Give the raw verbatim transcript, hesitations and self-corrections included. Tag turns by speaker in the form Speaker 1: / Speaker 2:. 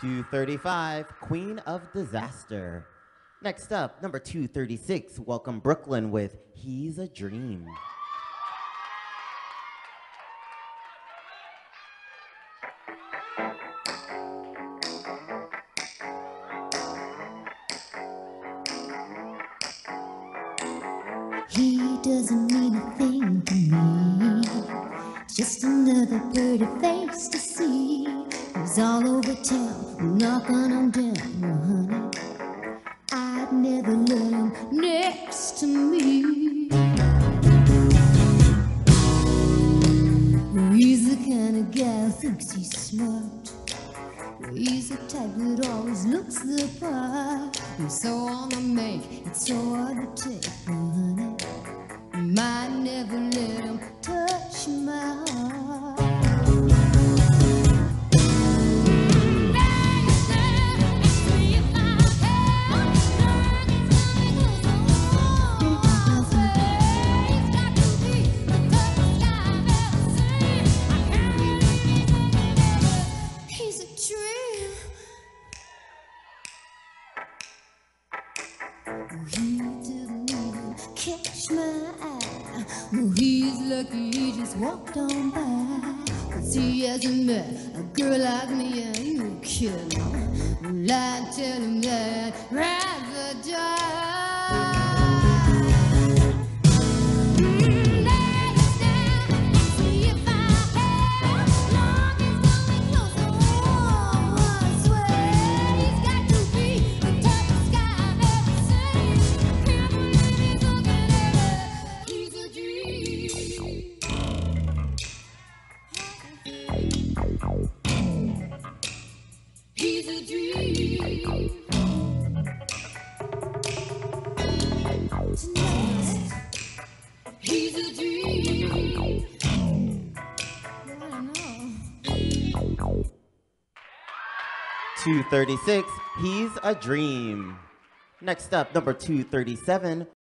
Speaker 1: two thirty-five, Queen of Disaster. Next up, number two thirty-six, welcome Brooklyn with He's a Dream.
Speaker 2: He doesn't mean a thing to me, just another pretty face to see. He's all over town, knocking on down, honey. I'd never let him next to me. He's the kind of guy who thinks he's smart. He's the type that always looks the part. He's so on the make, it's so hard to take, honey. Might never let him touch my heart. He's a dream. He didn't even catch my eye. Oh, he's lucky he just walked on by. 'Cause he hasn't met a girl like me, and you kidding. Well, I tell him that rather die. He's a dream. Tonight, he's a dream. I don't know.
Speaker 1: two thirty-six, He's a Dream. Next up, number two thirty-seven,